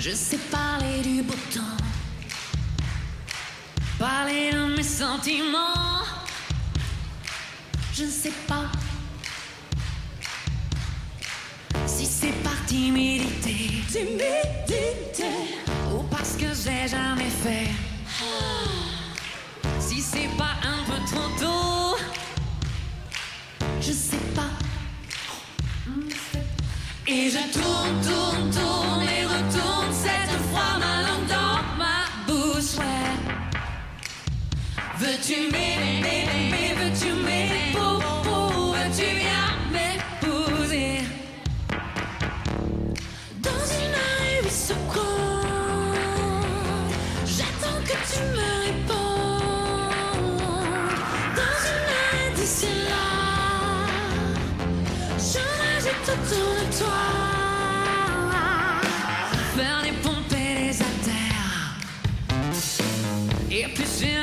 Je sais parler du beau temps, parler de mes sentiments. Je ne sais pas si c'est par timidité, ou parce que j'ai jamais fait. Si c'est pas un peu trop tôt, je sais pas. Et je tourne, tourne, tourne et retourne cette fois ma langue dans ma bouche, ouais. Veux-tu m'aimer, veux-tu m'aimer, veux-tu bien m'épouser? Dans une rue seconde, j'attends que tu me répondes. Dans une heure d'ici là, je m'agite autour de toi. Faire des pompes et des haltères, et puis